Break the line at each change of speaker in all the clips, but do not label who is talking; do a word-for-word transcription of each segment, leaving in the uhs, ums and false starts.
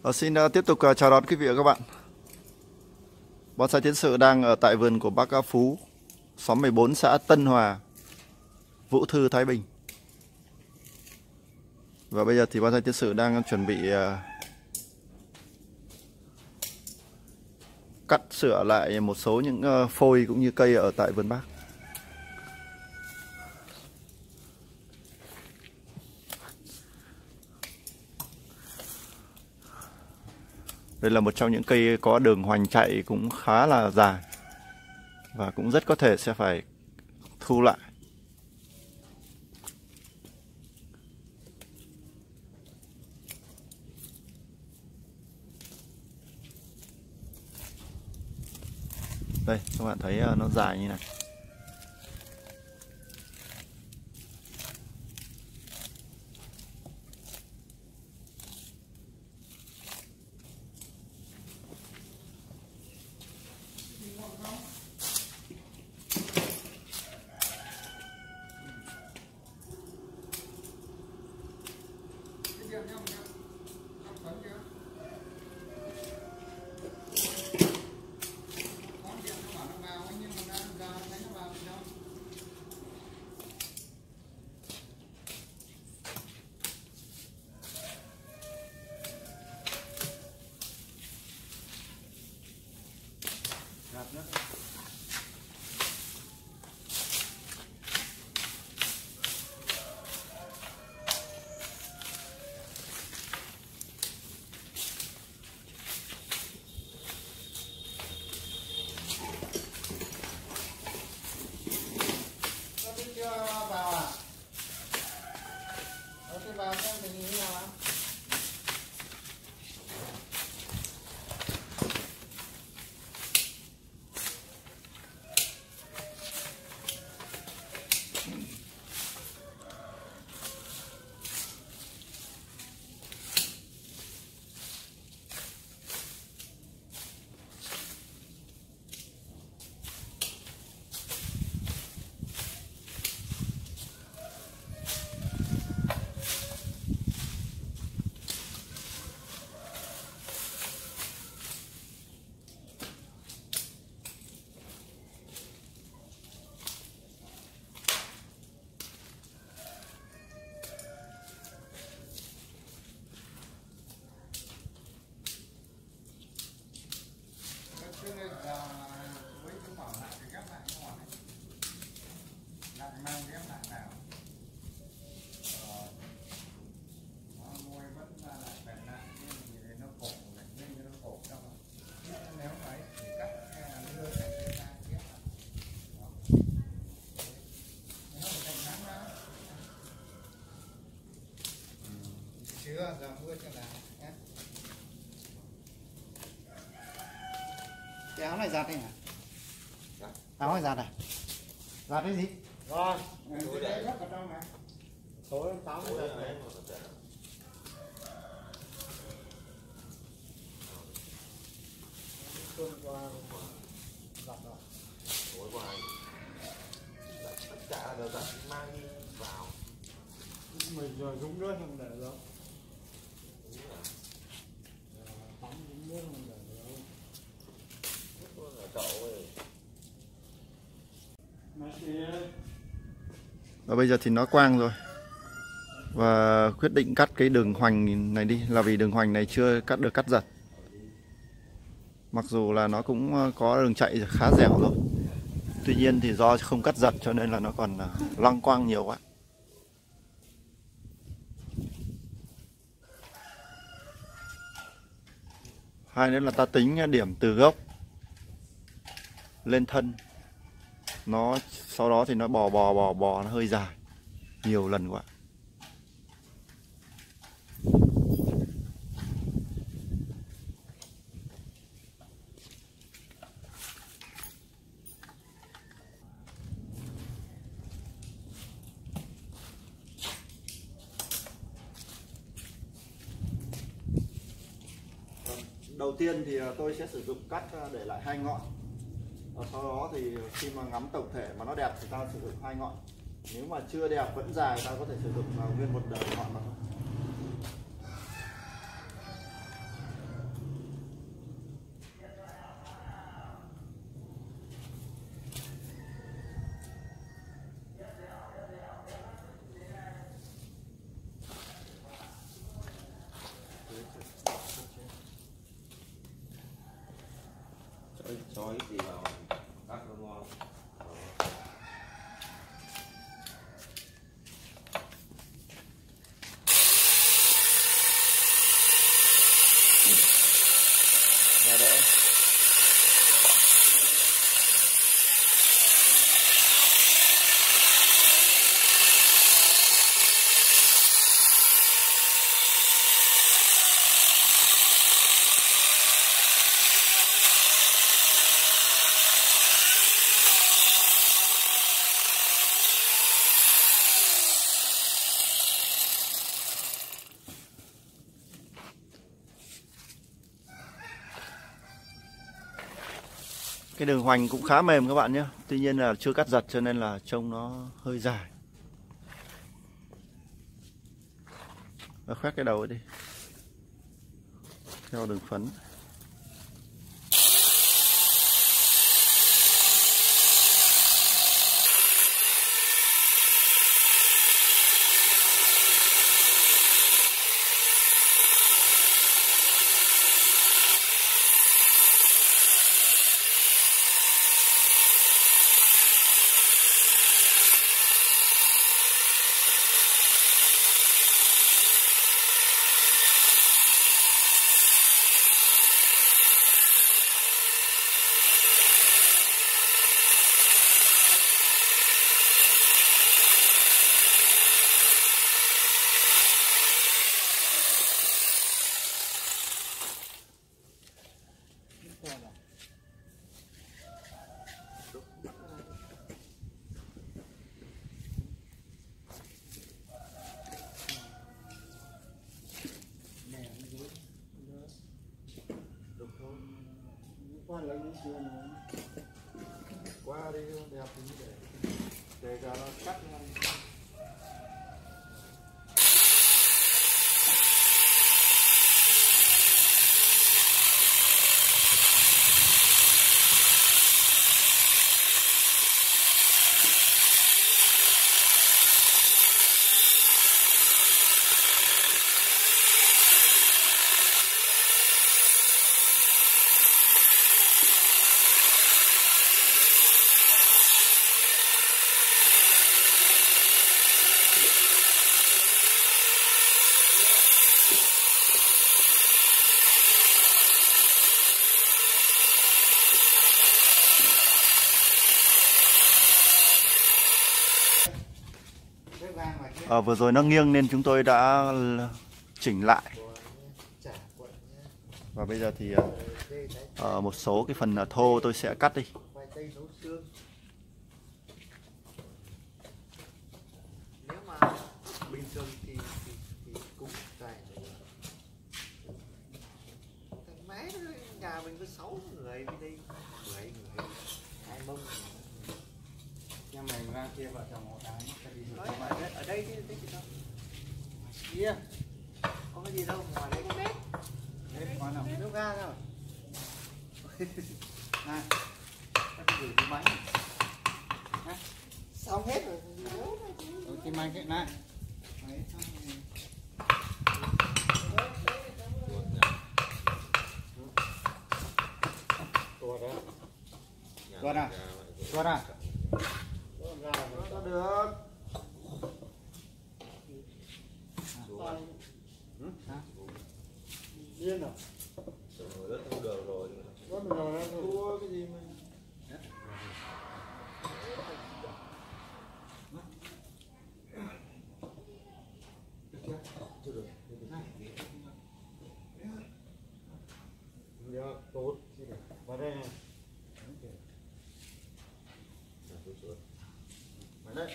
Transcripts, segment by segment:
Ờ, xin uh, tiếp tục uh, chào đón quý vị và các bạn. Bonsai Tiến Sự đang ở tại vườn của bác Phú, xóm mười bốn, xã Tân Hòa, Vũ Thư, Thái Bình. Và bây giờ thì Bonsai Tiến Sự đang chuẩn bị uh, cắt sửa lại một số những uh, phôi cũng như cây ở tại vườn bác. Đây là một trong những cây có đường hoành chạy cũng khá là dài và cũng rất có thể sẽ phải thu lại. Đây, các bạn thấy nó dài như này.
Vào xem tình hình như nào ạ? Chưa, giờ mưa cho là nhé. Cái áo này giặt đi hả? Dạ. Áo này giặt à? Giặt cái gì? Rồi, cái đấy rất ở trong này. Tối tám giờ này. Tối qua giặt rồi. Tối qua giặt tất cả đều giặt mang đi vào. Mình rồi dũng nước không để đâu.
Và bây giờ thì nó quang rồi. Và quyết định cắt cái đường hoành này đi là vì đường hoành này chưa cắt được cắt giật. Mặc dù là nó cũng có đường chạy khá dẻo rồi. Tuy nhiên thì do không cắt giật cho nên là nó còn loang quang nhiều quá. Hai nữa là ta tính điểm từ gốc lên thân. Nó sau đó thì nó bò bò bò bò nó hơi dài nhiều lần quá. Đầu tiên thì tôi sẽ sử dụng cắt để lại hai ngọn. Và sau đó thì khi mà ngắm tổng thể mà nó đẹp thì ta sử dụng hai ngọn. Nếu mà chưa đẹp vẫn dài ta có thể sử dụng nguyên một đời ngọn mà thôi.
cho ít gì vào cắt nó ngon.
Đó đấy. Cái đường hoành cũng khá mềm các bạn nhé. Tuy nhiên là chưa cắt giật cho nên là trông nó hơi dài. Và khoét cái đầu ấy đi. Theo đường phấn.
Qua đi đẹp như thế. Để cho nó cắt nhanh.
À, vừa rồi nó nghiêng nên chúng tôi đã chỉnh lại. Và bây giờ thì uh, một số cái phần thô tôi sẽ cắt đi.
Nếu mà bình thường thì, thì, thì cũng dài. Thằng máy nhà mình có sáu người, bên đây mười người, hai mông.
Nhưng mày ra kia vợ chồng một đám đi
Nói, ở, ở đây thì cái gì đâu kia có cái gì đâu ngoài đây
đấy con nào
nước ga đâu
này cái gì cái bánh này
xong hết rồi
ừ, cái máy cái này đấy
tuột đó
tuột à tuột à
nó được điên rồi rất không được rồi rất rồi nó thua cái gì mà chưa được được tốt vào đây này vào đây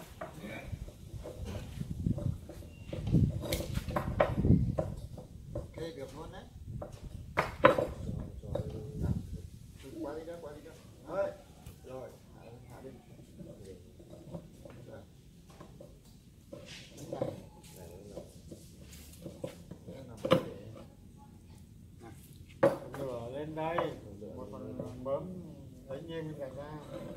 ok được luôn đấy qua đi đó qua đi đó rồi rồi thả đi lửa lên đây một phần bấm ấy nhiên cả ra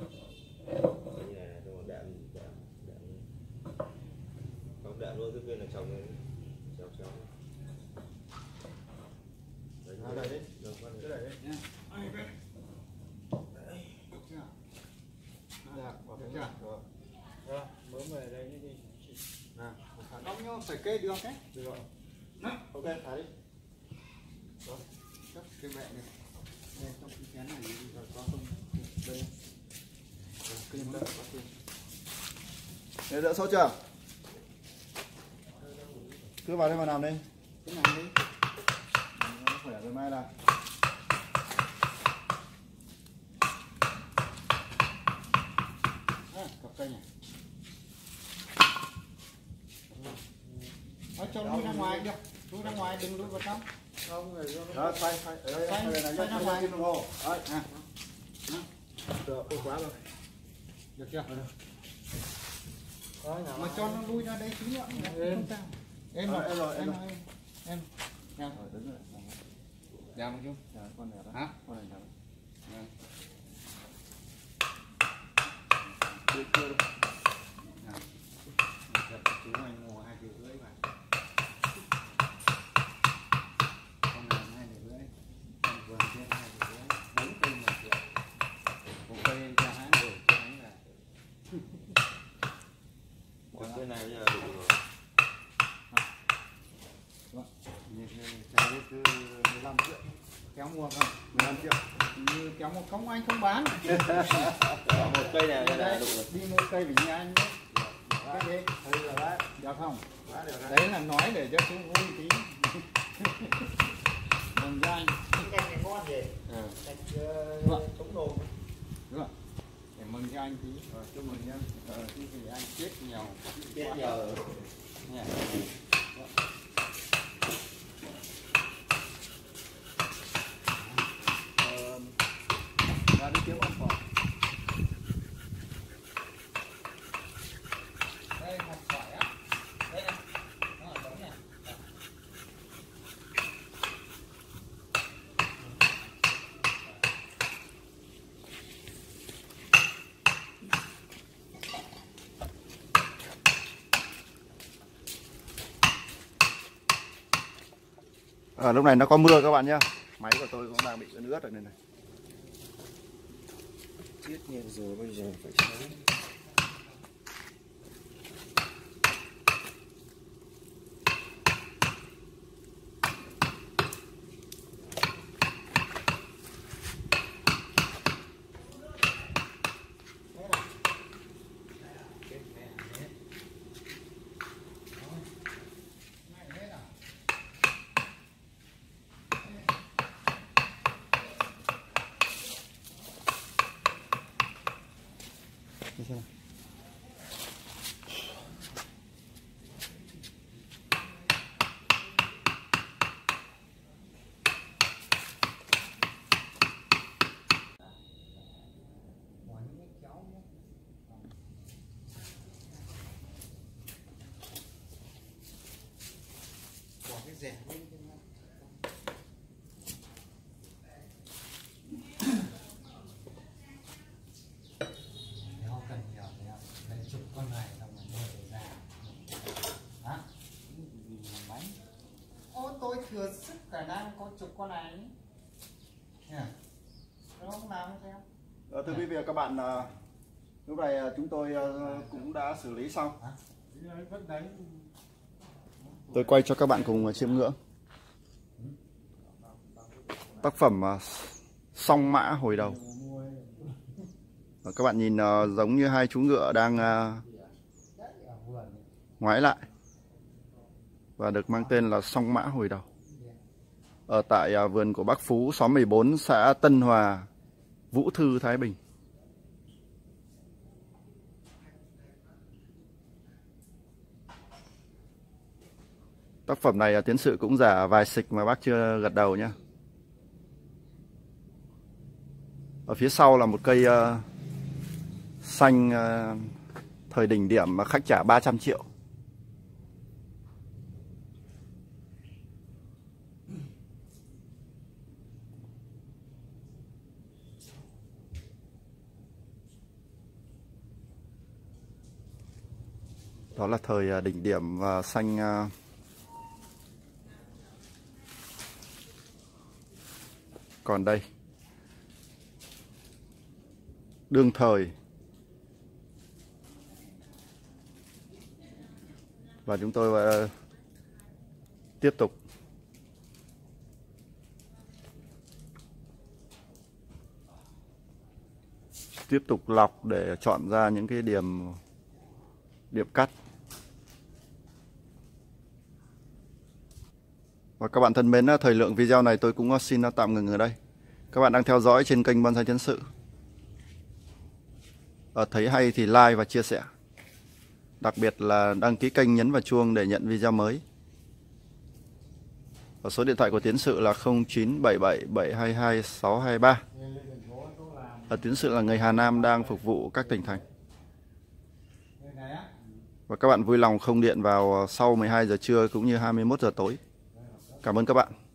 đạn đạn đạn không đạn luôn cái viên là chồng này chéo chéo đấy đây đi được cái này đi
cái đưa cái.
Được rồi.
Đó.
Ok, thả đi. Rồi.
Cất cái bẹ này. Đây trong cái chén này rồi có không? Đây. Rồi, cái mỡ có tiền.
Để đỡ sốt chưa? Cứ vào đây mà làm đi.
Cái này đi.
Nó khỏe rồi mai là.
À, cặp cây này. Nói cho lui ra ngoài được. Lui ra ngoài đừng lui vào trong.
Không, người do
Đó, xoay, xoay. Ở đây,
Xoay,
xoay này,
xoay ra ngoài.
đồng hồ. Đấy.
À.
được, ôi quá rồi.
Được chưa?
Đó, nhà
Mà cho nó lui ra đây tí nữa.
Em.
Em
Rồi,
rồi,
em rồi, em
em
rồi.
rồi. Em. Em.
Rồi, đứng rồi.
Đeo một chút.
Dạ, con này đó.
Hả?
Con này đó.
Vâng.
Chưa, chưa đâu.
Nào. Chú anh mua hai triệu rưỡi vào. Con này hai triệu rưỡi. Con vườn trên hai triệu rưỡi. Bốn cây một triệu. Một cây cho hãng rồi cho hãng là.
Một cây này bây giờ đủ rồi.
Cháu cứ mười lăm triệu. Kéo mua không?
mười lăm triệu.
Như kéo một cống anh không bán.
Một cây này
Đây,
là đủ rồi.
đi mua cây với nhà anh đấy. Cái đấy.
Thấy rồi đấy.
Được không?
Quá được đấy.
Đấy là nói để cho chú vui tí. Mừng cho anh.
Cái canh này ngon gì?
Ừ.
Canh chống nồm.
Đúng rồi. Để mừng cho anh tí.
Rồi, chúc mừng nhá.
Ờ, chứ thì anh chết nhiều.
Chết nhiều rồi.
Nha.
Ờ, ra đi kiếm ăn phở.
Đây hạt sỏi á. Đây này. Nó ở trống này.
Ở lúc này nó có mưa các bạn nhé. Máy của tôi cũng đang bị ướt rồi này này.
Chết nhiều rồi, bây giờ phải sống.
Bỏ cái rẻ lên cho nó. Nếu cần nhiều thì lấy chục con này xong rồi mua để ra. Hả? Vì làm bánh. Ô tôi thừa sức khả năng có chục con này. Nha. Nó không làm xem.
Ờ, thưa quý vị và các bạn, à, lúc này à, chúng tôi à, cũng đã xử lý xong.
Hả? Vẫn đấy.
Tôi quay cho các bạn cùng chiêm ngưỡng tác phẩm à, song mã hồi đầu. Và các bạn nhìn à, giống như hai chú ngựa đang à, ngoái lại và được mang tên là song mã hồi đầu ở tại à, vườn của bác Phú, xóm mười bốn, xã Tân Hòa, Vũ Thư, Thái Bình. Tác phẩm này tiến sự cũng giả vài xịch mà bác chưa gật đầu nhé. Ở phía sau là một cây uh, xanh uh, thời đỉnh điểm mà khách trả ba trăm triệu. Đó là thời uh, đỉnh điểm và xanh uh, còn đây đương thời, và chúng tôi Tiếp tục. Tiếp tục lọc để chọn ra những cái điểm điểm cắt. Và các bạn thân mến, thời lượng video này tôi cũng xin tạm ngừng ở đây. Các bạn đang theo dõi trên kênh Bonsai Tiến Sự. Ở thấy hay thì like và chia sẻ. Đặc biệt là đăng ký kênh, nhấn vào chuông để nhận video mới. Và số điện thoại của Tiến Sự là không chín bảy bảy bảy hai hai sáu hai ba. Ở Tiến Sự là người Hà Nam đang phục vụ các tỉnh thành. Và các bạn vui lòng không điện vào sau mười hai giờ trưa cũng như hai mươi mốt giờ tối. Cảm ơn các bạn.